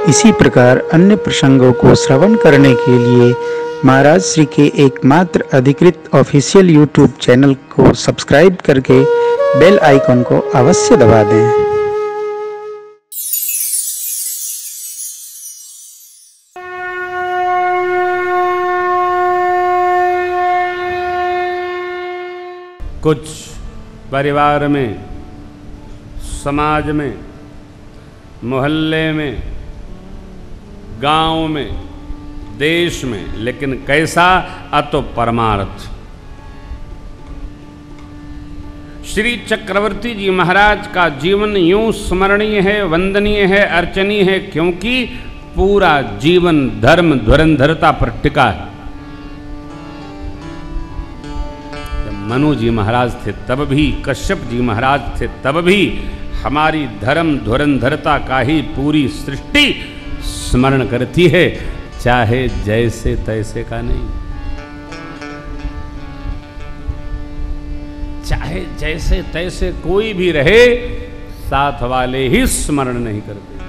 इसी प्रकार अन्य प्रसंगों को श्रवण करने के लिए महाराज श्री के एकमात्र अधिकृत ऑफिशियल यूट्यूब चैनल को सब्सक्राइब करके बेल आइकन को अवश्य दबा दें। कुछ परिवार में, समाज में, मोहल्ले में, गांव में, देश में, लेकिन कैसा? अतो परमार्थ। श्री चक्रवर्ती जी महाराज का जीवन यूं स्मरणीय है, वंदनीय है, अर्चनीय है, क्योंकि पूरा जीवन धर्म धुरंधरता पर टिका है। मनु जी महाराज थे तब भी, कश्यप जी महाराज थे तब भी हमारी धर्म धुरंधरता का ही पूरी सृष्टि स्मरण करती है, चाहे जैसे तैसे का नहीं, चाहे जैसे तैसे कोई भी रहे, साथ वाले ही स्मरण नहीं करते।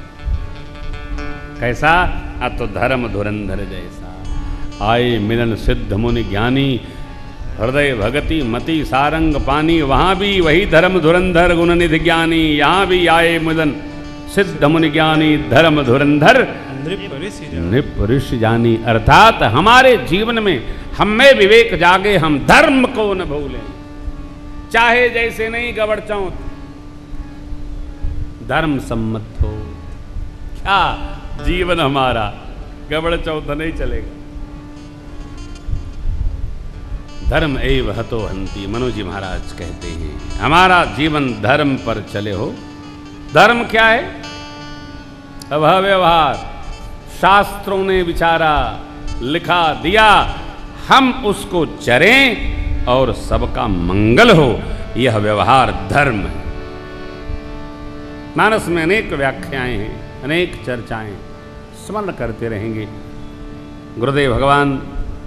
कैसा? अतो धर्म धुरंधर जैसा। आए मिलन सिद्ध मुनि ज्ञानी, हृदय भगति मति सारंग पानी। वहां भी वही धर्म धुरंधर गुण निधि ज्ञानी, यहां भी आए मिलन सिद्ध मुनि ज्ञानी, धर्म धुरंधर नृप ऋषि जानी। अर्थात हमारे जीवन में हम में विवेक जागे, हम धर्म को न भूलें, चाहे जैसे नहीं गबड़ चौथ, धर्म सम्मत हो। क्या जीवन हमारा गबड़ चौथ नहीं चलेगा। धर्म एव हतो हंति, मनु जी महाराज कहते हैं हमारा जीवन धर्म पर चले हो। धर्म क्या है? अव्यवहार। शास्त्रों ने विचारा, लिखा, दिया, हम उसको चरें और सबका मंगल हो, यह व्यवहार धर्म है। मानस में अनेक व्याख्याएं हैं, अनेक चर्चाएं, स्मरण करते रहेंगे। गुरुदेव भगवान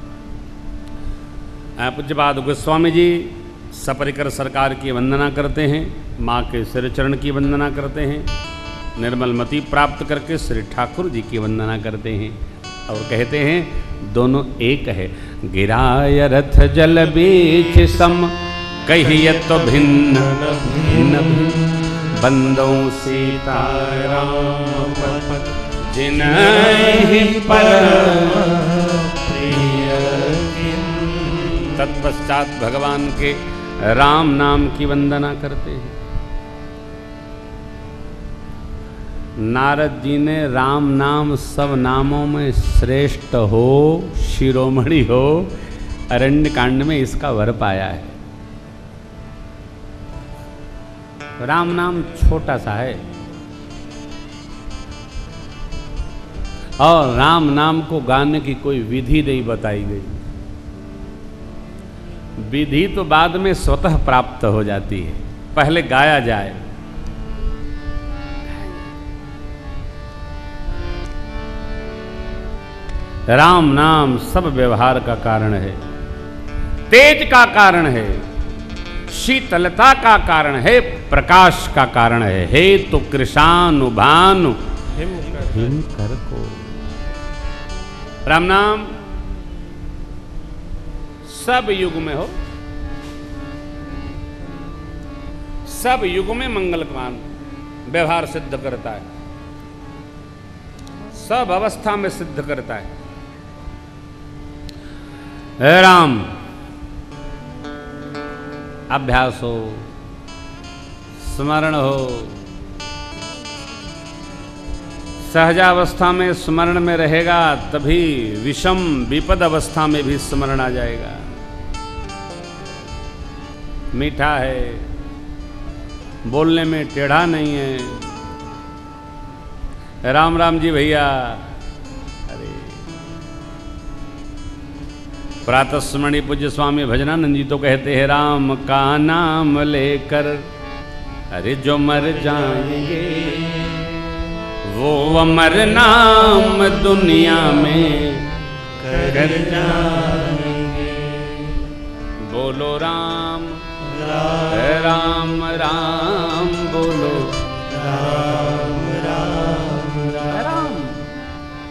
पूज्यपाद गोस्वामी जी सपरिकर सरकार की वंदना करते हैं, माँ के सिर चरण की वंदना करते हैं, निर्मल मति प्राप्त करके श्री ठाकुर जी की वंदना करते हैं और कहते हैं दोनों एक है। गिराय रथ जल बीच सम, कहिए तो भिन्न भिन्न, बंदों सीता राम जिन्हि परम। तत्पश्चात भगवान के राम नाम की वंदना करते हैं। नारद जी ने राम नाम सब नामों में श्रेष्ठ हो, शिरोमणि हो, अरण्य कांड में इसका वर पाया है। राम नाम छोटा सा है और राम नाम को गाने की कोई विधि नहीं बताई गई। विधि तो बाद में स्वतः प्राप्त हो जाती है, पहले गाया जाए। राम नाम सब व्यवहार का कारण है, तेज का कारण है, शीतलता का कारण है, प्रकाश का कारण है। हे तो कृशानु भानु हिमकर को। राम नाम सब युग में हो, सब युग में मंगलमान व्यवहार सिद्ध करता है, सब अवस्था में सिद्ध करता है। राम अभ्यास हो, स्मरण हो, सहजावस्था में स्मरण में रहेगा, तभी विषम विपद अवस्था में भी स्मरण आ जाएगा। मीठा है, बोलने में टेढ़ा नहीं है। राम राम जी भैया। अरे प्रातस्मरणि पूज्य स्वामी भजनानंद जी तो कहते हैं राम का नाम लेकर अरे जो मर जाएंगे वो अमर नाम दुनिया में कर जाएंगे। बोलो राम राम राम बोलो राम राम राम।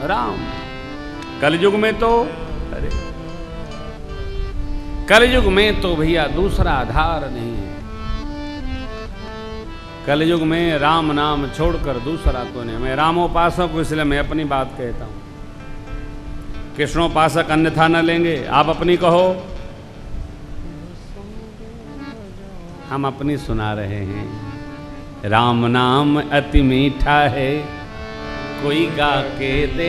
राम। कलयुग में तो अरे कलयुग में तो भैया दूसरा आधार नहीं है। कलयुग में राम नाम छोड़कर दूसरा तो नहीं। मैं रामोपासक हूं इसलिए मैं अपनी बात कहता हूं। कृष्णोपासक अन्यथा न लेंगे, आप अपनी कहो। हम अपनी सुना रहे हैं। राम नाम अति मीठा है, कोई गा के दे।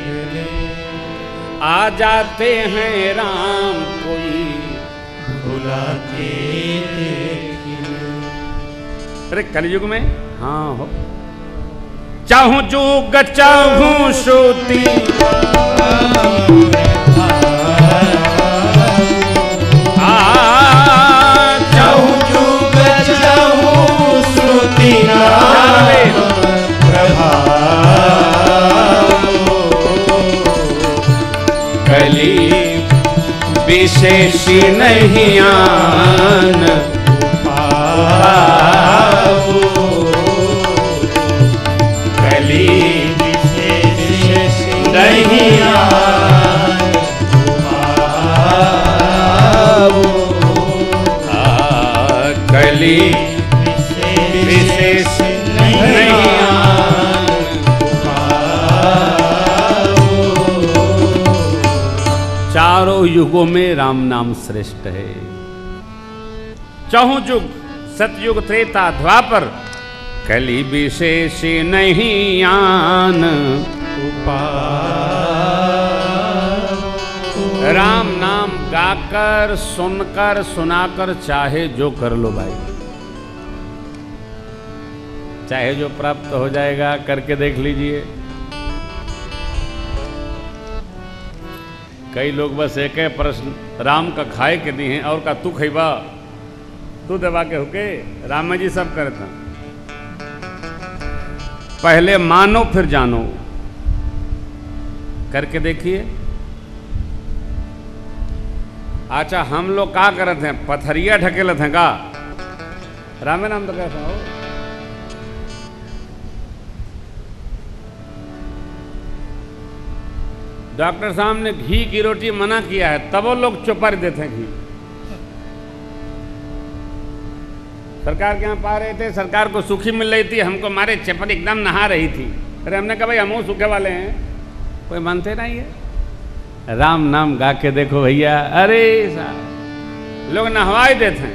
आ जाते हैं राम कोई भुला के दे। अरे कलयुग में हाँ हो। चाहूं जुग चाहूं श्रुति, चाहूं जुग चाहूं श्रुति कली विशेष नहीं आन कली विशेष नहीं आन कली विशेष नहीं आन। चारों युगों में राम नाम श्रेष्ठ है। चहुं युग सतयुग त्रेता द्वापर कली विशेष नहीं आन। राम नाम गाकर सुनकर सुनाकर चाहे जो कर लो भाई, चाहे जो प्राप्त हो जाएगा करके देख लीजिए। कई लोग बस एक है प्रश्न, राम का खाए के दी हैं और का तू खैबा, तू दबा के होके। राम जी सब करता, पहले मानो फिर जानो, करके देखिए। अच्छा हम लोग का करते हैं, पथरिया ढकेलत हैं का? रामे नाम तो कैसा हो। डॉक्टर साहब ने घी की रोटी मना किया है, तब वो लोग चुपा देते हैं घी। सरकार के यहाँ पा रहे थे, सरकार को सूखी मिल रही थी, हमको मारे चपट एकदम नहा रही थी। अरे हमने कहा भाई हम सूखे वाले हैं, कोई मानते नहीं है। राम नाम गा के देखो भैया, अरे साहब लोग नहवाई देते हैं।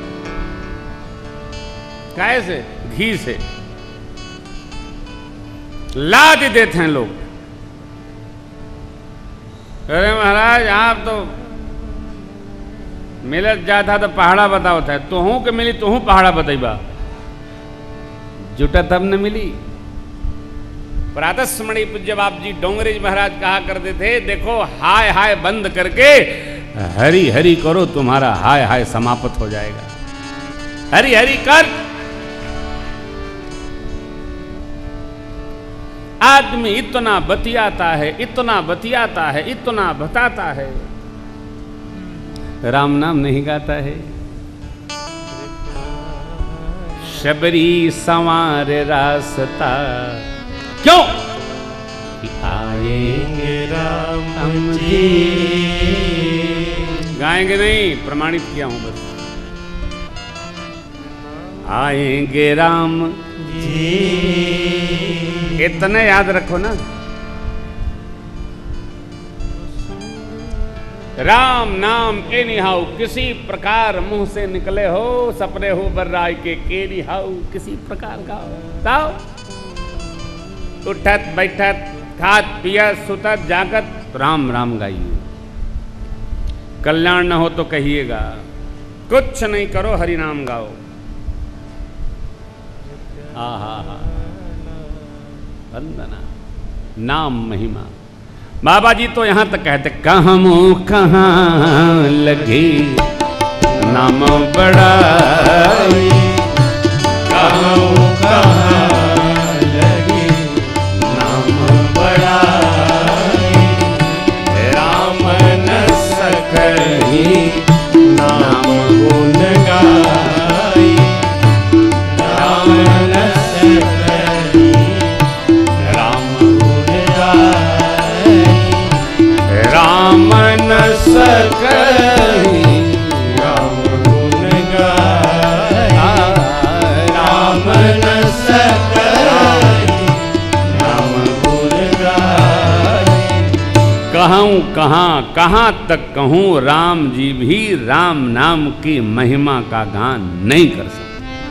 कैसे? घी से लाद देते हैं लोग। अरे महाराज आप तो मिलत जाता तो पहाड़ा बताओ था, तुहू के मिली तुहू पहाड़ा बताइबा, जुटा तब न मिली। प्रातस्मरणीय पूज्य बाप जी डोंगरेज महाराज कहा करते थे, देखो हाय हाय बंद करके हरि हरि करो, तुम्हारा हाय हाय समाप्त हो जाएगा। हरि हरि कर। आदमी इतना बतियाता है, इतना बतियाता है, इतना बताता है, राम नाम नहीं गाता है। शबरी संवार रास्ता क्यों कि आएंगे राम जी। गाएंगे नहीं, प्रमाणित किया हूं बस। आएंगे राम जी, इतने याद रखो ना। राम नाम एनी हाउ किसी प्रकार मुंह से निकले हो, सपने हो बर्राय के केनी हाउ किसी प्रकार गाओ। उठत बैठत खात पियत सुतत जागत राम राम गाइए। कल्याण न हो तो कहिएगा, कुछ नहीं करो हरि नाम गाओ। हा वंदना नाम महिमा। बाबा जी तो यहां तक कहते, कहाँ मुँह कहाँ लगी नाम बड़ाई, कहाँ लगी नाम बड़ाई। राम न सकही नाम गुण गाई, राम न सकही नाम गुण गाई। कहूँ कहाँ कहाँ तक कहूँ, राम जी भी राम नाम की महिमा का गान नहीं कर सकते।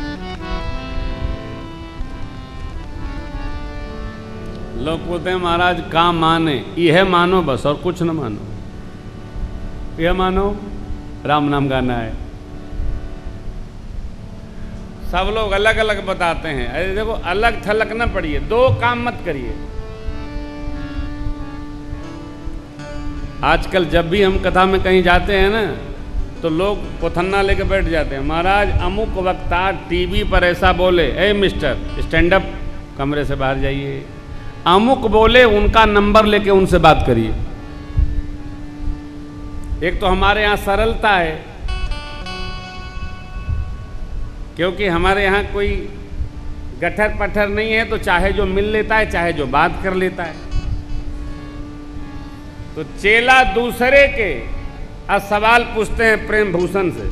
लोग बोलते हैं महाराज का माने, यह मानो बस और कुछ न मानो, यह मानो राम नाम गाना है। सब लोग अलग अलग बताते हैं। अरे देखो अलग थलग न पड़िए, दो काम मत करिए। आजकल जब भी हम कथा में कहीं जाते हैं ना, तो लोग पोथन्ना लेके बैठ जाते हैं। महाराज अमुक वक्ता टीवी पर ऐसा बोले, ए मिस्टर स्टैंड अप, कमरे से बाहर जाइए। अमुक बोले, उनका नंबर लेके उनसे बात करिए। एक तो हमारे यहाँ सरलता है, क्योंकि हमारे यहाँ कोई गठर पठर नहीं है, तो चाहे जो मिल लेता है, चाहे जो बात कर लेता है। तो चेला दूसरे के सवाल पूछते हैं प्रेम भूषण से।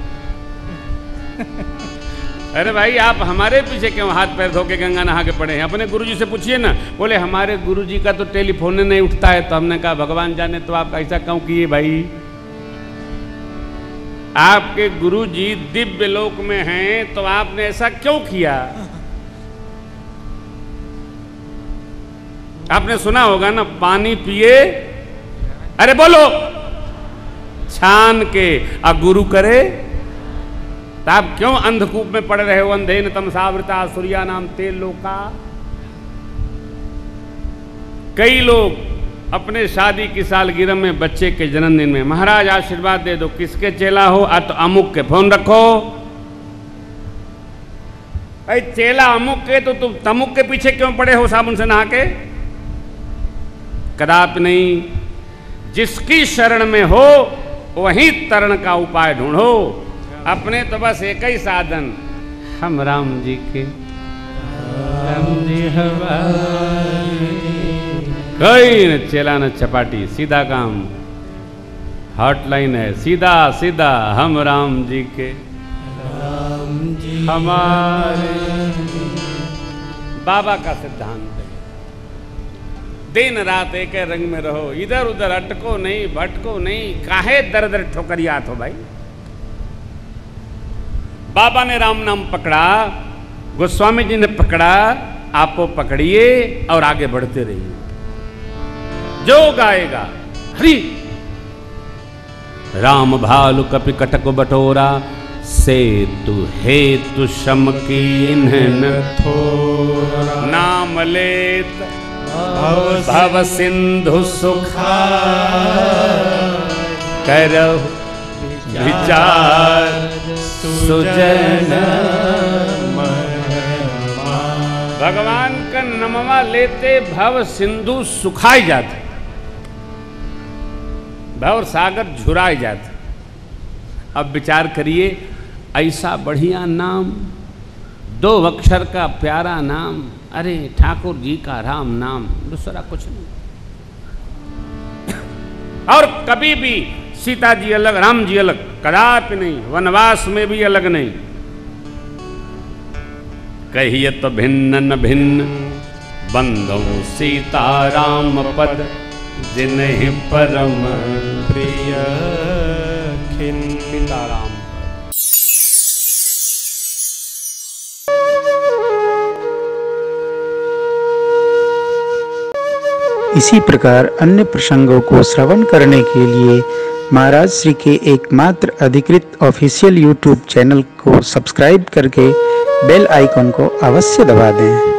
अरे भाई आप हमारे पीछे क्यों हाथ पैर धो के गंगा नहा के पड़े हैं? अपने गुरुजी से पूछिए ना। बोले हमारे गुरुजी का तो टेलीफोन नहीं उठता है। तो हमने कहा भगवान जाने, तो आप ऐसा क्यों किए भाई? आपके गुरुजी दिव्य लोक में हैं, तो आपने ऐसा क्यों किया? आपने सुना होगा ना, पानी पिए, अरे बोलो, छान के, आ गुरु करे। तो आप क्यों अंधकूप में पड़ रहे हो? अंधेन तमसावृता सूर्या नाम तेल लोका। कई लोग अपने शादी की सालगिरह में, बच्चे के जन्मदिन में, महाराज आशीर्वाद दे दो, किसके चेला हो? तो अमुक के फोन रखो। अरे चेला अमुक के, तो तुम तमुक के पीछे क्यों पड़े हो साबुन से नहा के? कदापि नहीं। जिसकी शरण में हो वही तरण का उपाय ढूंढो। अपने तो बस एक ही साधन, हम राम जी के, राम जी हमारे। कोई न चेला न चपाटी, सीधा काम, हॉटलाइन है, सीधा सीधा, हम राम जी के, राम जी हमारे। बाबा का सिद्धांत है, दिन रात एक रंग में रहो, इधर उधर अटको नहीं, भटको नहीं। काहे दर दर ठोकरियात हो भाई? बाबा ने राम नाम पकड़ा, गोस्वामी जी ने पकड़ा, आपो पकड़िए और आगे बढ़ते रहिए। जो गाएगा हरि राम भालु कपि कटक बटोरा, सेतु हेतु शम कीन थोरा। नाम लेत भव सिंधु सुखा, करहु विचार सुजन। भगवान का नमवा लेते भव सिंधु सुखाई जाते, भव सागर झुराए जाते। अब विचार करिए, ऐसा बढ़िया नाम, दो अक्षर का प्यारा नाम, अरे ठाकुर जी का राम नाम, दूसरा कुछ नहीं। और कभी भी सीता जी अलग, राम जी अलग, कदापि नहीं। वनवास में भी अलग नहीं। कहिए तो भिन्न न भिन्न, बंदो सीता राम पद, जिन्हें परम प्रिय खिन्न। सीताराम इसी प्रकार अन्य प्रसंगों को श्रवण करने के लिए महाराज श्री के एकमात्र अधिकृत ऑफिशियल YouTube चैनल को सब्सक्राइब करके बेल आइकन को अवश्य दबा दें।